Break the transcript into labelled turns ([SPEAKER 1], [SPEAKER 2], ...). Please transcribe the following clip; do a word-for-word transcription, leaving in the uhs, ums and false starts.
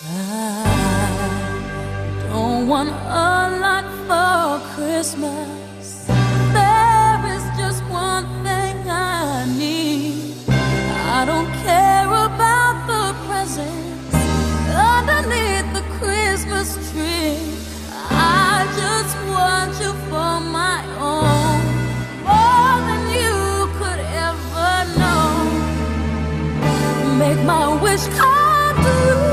[SPEAKER 1] I don't want a lot for Christmas. There is just one thing I need. I don't care about the presents underneath the Christmas tree. I just want you for my own, more than you could ever know. Make my wish come true.